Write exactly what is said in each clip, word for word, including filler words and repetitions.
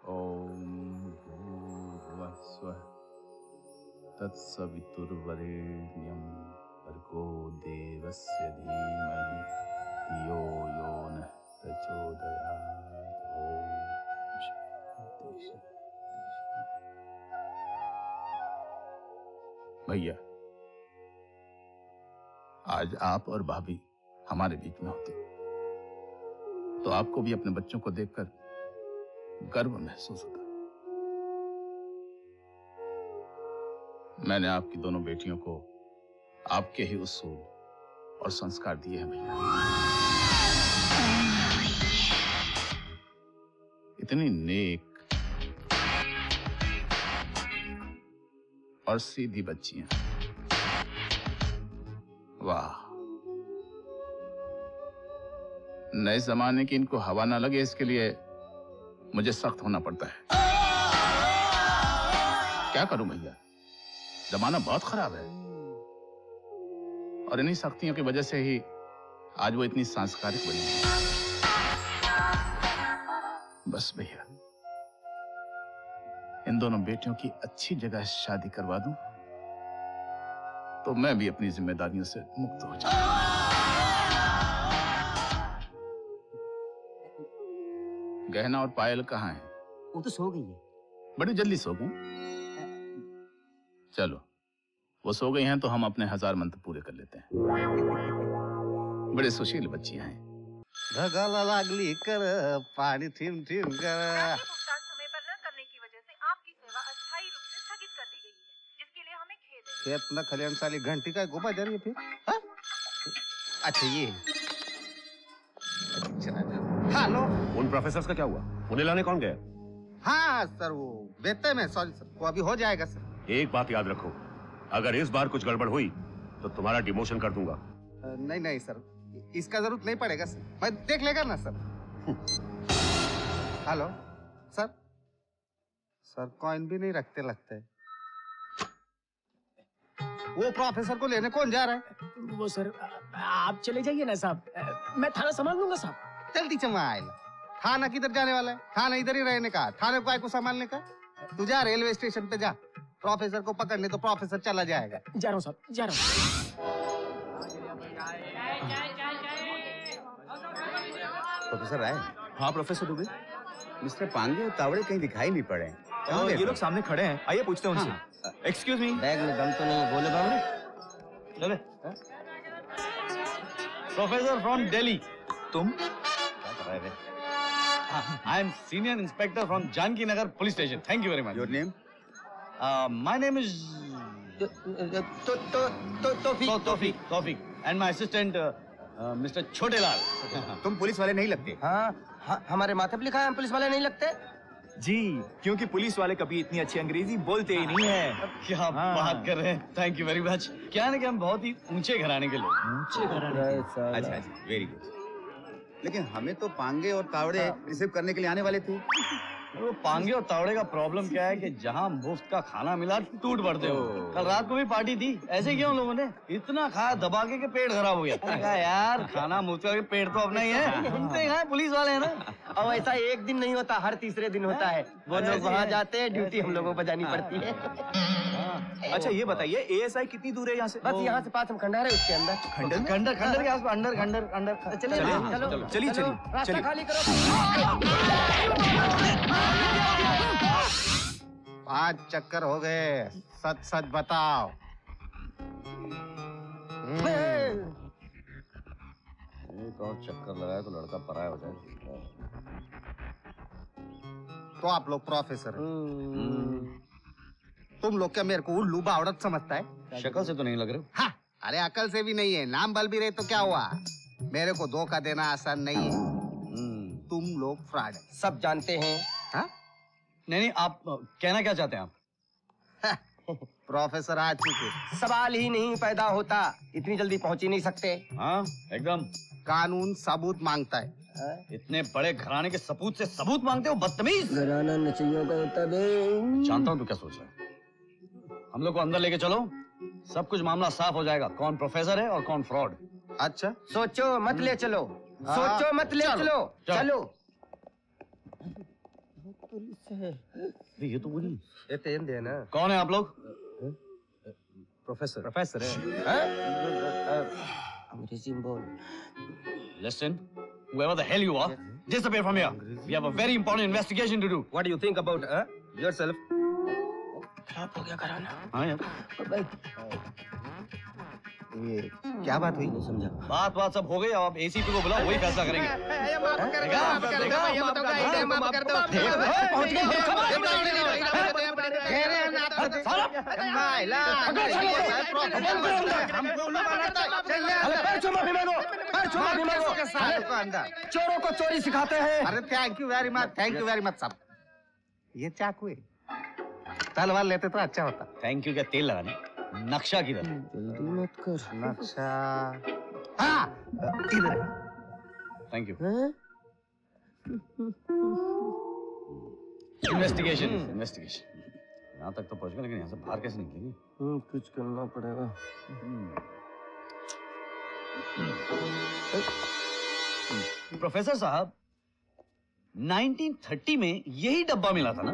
ओम भूर्भुवः स्वः तत्सवितुर्वरेण्यं भर्गो देवस्य धीमहि धियो यो नः प्रचोदयात्। ओम शांति। भैया, आज आप और भाभी हमारे बीच में होती तो आपको भी अपने बच्चों को देखकर गर्व महसूस होता। मैंने आपकी दोनों बेटियों को आपके ही उसूल और संस्कार दिए हैं भैया। इतनी नेक और सीधी बच्चियां, वाह। नए जमाने की इनको हवा ना लगे इसके लिए मुझे सख्त होना पड़ता है। क्या करूं भैया, जमाना बहुत खराब है और इन्हीं सख्तियों की वजह से ही आज वो इतनी सांस्कारिक बनी है। बस भैया, इन दोनों बेटियों की अच्छी जगह शादी करवा दूं तो मैं भी अपनी जिम्मेदारियों से मुक्त हो जाऊं। गहना और पायल कहाँ है? वो तो सो गई है। बड़ी जल्दी सो गई? चलो, वो सो गई हैं तो हम अपने हजार मंत्र पूरे कर लेते हैं। बड़े सुशील बच्चियां हैं। ढगाला लागली कर पानी ठिम ठिम कर। भुगतान समय पर न करने की वजह से आपकी सेवा अस्थायी रूप से स्थगित कर दी गई है, जिसके लिए हमें खेद है। खेत न खलियान साली घंटी का गोपा जा रही है फिर? हा? अच्छा ये। हेलो, उन प्रोफेसर्स का क्या हुआ? उन्हें लाने कौन गया? हाँ सर, वो बेहतर में, सॉरी सर, वो अभी हो जाएगा सर। एक बात याद रखो, अगर इस बार कुछ गड़बड़ हुई तो तुम्हारा डिमोशन कर दूंगा। नहीं नहीं सर, इसका जरूरत नहीं पड़ेगा सर, मैं देख लेगा ना sir. Hello sir, sir coin भी नहीं रखते लगते। वो प्रोफेसर को लेने कौन जा रहा है? वो सर, आप चले जाइए ना साहब, मैं थाना संभाल लूंगा साहब। जल्दी चमा आएगा। थाना किधर जाने वाला है? थाना इधर ही रहने का, थाने को को संभालने का। तू जा रेलवे स्टेशन पे जा, प्रोफेसर को पकड़ने तो प्रोफेसर चला जाएगा। जा रहा हूँ साहब, जा रहा हूँ। प्रोफेसर राय? हाँ प्रोफेसर दुबे। मिस्टर पांगे और तावड़े कहीं दिखाई नहीं पड़े। तो ये लोग सामने खड़े हैं, आइए पूछते हैं उनसे। Excuse me. बैग में दम तो नहीं, बोले बाबू। चले। Professor from Delhi. तुम? I am senior inspector from Janki Nagar police station. Thank you very much. Your name? Uh, my name is तो तो तो Tawfiq Tawfiq. Tawfiq. And my assistant uh, uh, Mister Chote Lal. तुम police वाले नहीं लगते? हाँ, हाँ, हमारे माथे पे लिखा है हम पुलिस वाले नहीं लगते। जी, क्योंकि पुलिस वाले कभी इतनी अच्छी अंग्रेजी बोलते ही नहीं है। क्या हाँ। बात कर रहे हैं? Thank you very much. क्या है ना कि हम बहुत ही ऊंचे घराने के लोग। ऊंचे घराने? अच्छा अच्छा, वेरी गुड। लेकिन हमें तो पांगे और तावड़े रिसीव करने के लिए आने वाले थे। वो पांगे और तावड़े का प्रॉब्लम क्या है कि जहाँ मुफ्त का खाना मिला टूट पड़ते हो। कल रात को भी पार्टी थी, ऐसे क्यों लोगों ने इतना खाया दबा के के पेट खराब हो गया। कहा यार खाना मुफ्त का, पेट तो अपना ही है, घूमते हैं पुलिस वाले है ना। और ऐसा एक दिन नहीं होता, हर तीसरे दिन होता है। वो लोग वहाँ जाते हैं, ड्यूटी हम लोगों को बजानी पड़ती है। अच्छा ये बताइए, एएसआई कितनी दूर है यहाँ से? बस यहाँ से पाँच हम खंडहर है, उसके अंदर। खंडर? खंडर खंडर के आसपास, अंडर खंडर अंडर। चलिए चलो, चलिए चलिए रास्ता खाली करो। पांच चक्कर हो गए, सच सच बताओ। एक और चक्कर लगाए तो लड़का पराया हो जाए। तो आप लोग प्रोफेसर हैं। तुम लोग क्या मेरे को उल्लू बावड़त समझता है? शक्ल से तो नहीं लग रहे। हाँ, अरे अकल से भी नहीं है, नाम बल भी रहे तो क्या हुआ? मेरे को धोखा देना आसान नहीं है। तुम लोग फ्रॉड है, सब जानते हैं। हाँ? नहीं नहीं, आप कहना क्या चाहते हैं आप? प्रोफेसर आ चुके, सवाल ही नहीं पैदा होता, इतनी जल्दी पहुंच ही नहीं सकते। हाँ एकदम। कानून सबूत मांगता है। इतने बड़े घराने के सपूत से सबूत मांगते हो, बदतमीज। घराना नचियों का होता है। जानता हूँ तू क्या सोच रहा है। हम लोग को अंदर लेके चलो, सब कुछ मामला साफ हो जाएगा, कौन प्रोफेसर है और कौन फ्रॉड। अच्छा, सोचो मत ले चलो, सोचो मत ले चलो, चलो। पुलिस है। ये तो वही। ये तेन दे ना। कौन है आप लोग? प्रोफेसर। प्रोफेसर है। अंग्रेजी में बोल। Listen, whoever the hell you are, disappear from here. We have a very important investigation to do. What do you think about uh, yourself? खराब हो गया कराना। हाँ यार। ये क्या बात हुई? नहीं समझा। बात बात सब हो गई, अब आप एसीपी को बुलाओ, वही फैसला करेंगे। माफ कर दो, माफ कर दो, ये मत होगा, ये माफ कर दो। पहुंच गए। घेरे ना तो माइला। हमको लोग बनाता है। पैर छू माफी मांगो। पैर छू माफी मांगो। के साथ को अंदर। चोरों को चोरी सिखाते हैं। अरे thank you very much, thank you very much साहब। ये चाकू है, तलवार लेते तो अच्छा होता। थैंक यू क्या तेल लगाने? नक्शा किधर? जल्दी मत कर। नक्शा हाँ इधर। Thank you. हैं? इन्वेस्टिगेशन इन्वेस्टिगेशन यहाँ तक तो पहुँच गए, लेकिन यहाँ से बाहर कैसे निकलेंगे? हम्म, कुछ करना पड़ेगा। प्रोफेसर साहब, नाइनटीन थर्टी में यही डब्बा मिला था ना?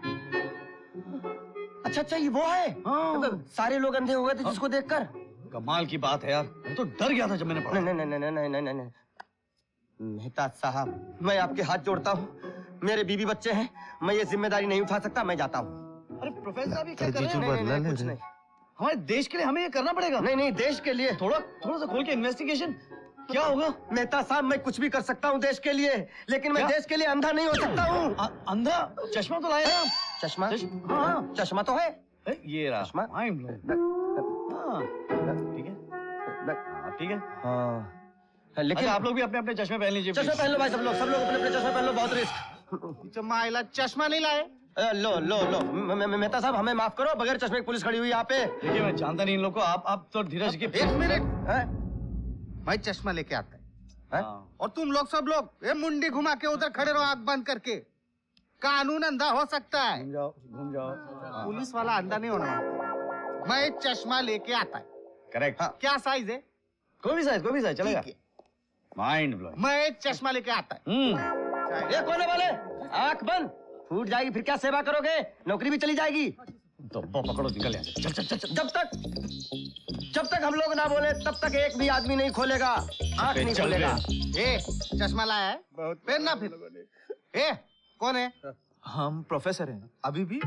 अच्छा अच्छा, ये वो है। हाँ। सारे लोग अंधे हो गए थे जिसको देखकर। कमाल की बात है यार, मैं तो डर गया था जब मैंने पढ़ा। नहीं नहीं नहीं नहीं नहीं नहीं नहीं मेहता साहब, मैं आपके हाथ जोड़ता हूँ। मेरे बीवी बच्चे हैं, मैं ये जिम्मेदारी नहीं उठा सकता, मैं जाता हूँ। अरे प्रोफेसर साहब, ये क्या कर रहे हैं? नहीं, नहीं, नहीं, कुछ नहीं। हमारे देश के लिए हमें ये करना पड़ेगा। नहीं नहीं, देश के लिए। थोड़ा थोड़ा सा खोल के इन्वेस्टिगेशन क्या होगा? मेहता साहब, मैं कुछ भी कर सकता हूँ देश के लिए, लेकिन मैं क्या? देश के लिए अंधा नहीं हो सकता हूँ। अंधा? चश्मा तो लाए ना? चश्मा? चश्मा? हाँ, चश्मा तो है। ए, ये रहा चश्मा? Mind blowing. हाँ, ठीक है। हाँ, ठीक है। हाँ, लेकिन अच्छा, आप लोग भी अपने अपने चश्मे पहन लीजिए। चश्मा पहन लो भाई, सब लोग सब लोग अपने अपने चश्मा पहन लो, बहुत रिस्क। माइला चश्मा नहीं लाए? अ, लो लो लो म- म- मेहता साहब, हमें माफ करो, बगैर चश्मे की पुलिस खड़ी हुई यहाँ पे। देखिए, मैं जानता नहीं इन लोग को। आप आप तो धीरज की। एक मिनट, हैं? मैं चश्मा लेके आता है हाँ। और तुम लोग सब लोग ये मुंडी घुमा के उधर खड़े रहो, आंख बंद करके। कानून अंधा हो सकता है, घूम जाओ घूम जाओ। पुलिस वाला अंधा नहीं होना। मैं चश्मा लेके आता है। करेक्ट। हाँ, क्या साइज है? कोई भी साइज, कोई भी साइज चलेगा। ठीक है। Mind blowing. मैं चश्मा लेके आता है। हम्म। ये कोने वाले, आंख बंद, फूट जाएगी, फिर क्या सेवा करोगे? नौकरी भी चली जाएगी। तो वो पकड़ो, निकल यहाँ से। चल चल चल चल। जब तक जब तक हम लोग ना बोले, तब तक एक भी आदमी नहीं खोलेगा, आंख नहीं चल खोलेगा। ए, चश्मा लाया है? पहनना फिर। ए, कौन है? हम प्रोफेसर हैं। अभी भी?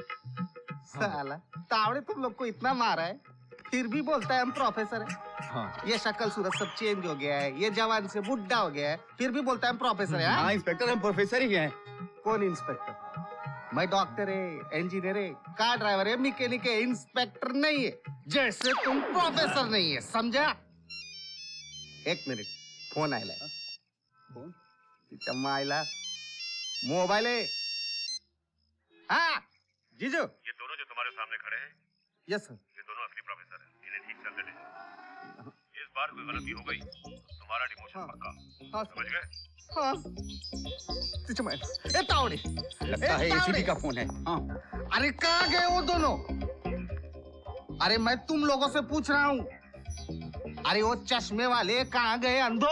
साला, तावड़े तुम लोग को इतना मारा है, फिर भी बोलता है हम प्रोफेसर है। हाँ। ये शक्ल सूरत सब चेंज हो गया है, ये जवान से बुढ़ा हो गया है, फिर भी बोलता है हम प्रोफेसर है। हाँ? हाँ इंस्पेक्टर, हम प्रोफेसर ही हैं। कौन इंस्पेक्टर? मैं डॉक्टर है, इंजीनियर है, कार ड्राइवर है, मैकेनिक है, इंस्पेक्टर नहीं है। जैसे तुम प्रोफेसर नहीं है, समझा? एक मिनट, फोन आयला है। फोन? चम्मा आयला, मोबाइल है। हाँ जीजू। ये दोनों जो तुम्हारे सामने खड़े हैं, यस सर। ये दोनों असली प्रोफेसर हैं। इन्हें ठीक चलते दीजिए। इस बार कोई गलती हो गई तो तुम्हारा डिमोशन हाँ। पक्का। हाँ समझ गए? हाँ। चम्मा, ए तावड़े, लगता है ए, तावड़े। एसीपी का फोन है। हाँ। अरे कहाँ गए वो दोनों? अरे मैं तुम लोगों से पूछ रहा हूँ। अरे वो चश्मे वाले कहाँ गए अंधो?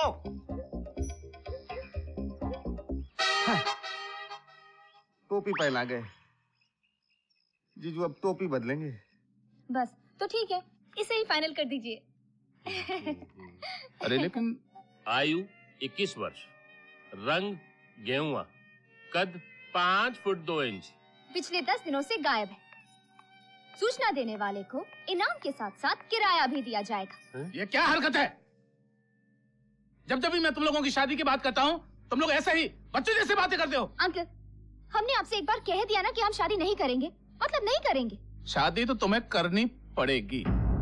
हाँ। टोपी पहना गए। जीजू अब टोपी बदलेंगे। बस तो ठीक है, इसे ही फाइनल कर दीजिए। अरे लेकिन आयु इक्कीस वर्ष, रंग गेहुआ, कद पाँच फुट दो इंच। पिछले दस दिनों से गायब है। सूचना देने वाले को इनाम के साथ साथ किराया भी दिया जाएगा। ये क्या हरकत है? जब जब भी मैं तुम लोगों की शादी की बात करता हूँ, तुम लोग ऐसे ही बच्चों जैसे बातें करते हो। अंकल, हमने आपसे एक बार कह दिया ना कि हम शादी नहीं करेंगे, मतलब नहीं करेंगे। शादी तो तुम्हें करनी पड़ेगी,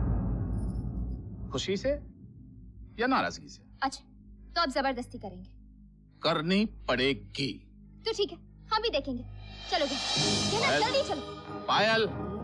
खुशी से या नाराजगी से। अच्छा, तो अब जबरदस्ती करेंगे? करनी पड़ेगी। तो ठीक है, हम भी देखेंगे। चलोगे? कहना, पायल। जल्दी चलो। पायल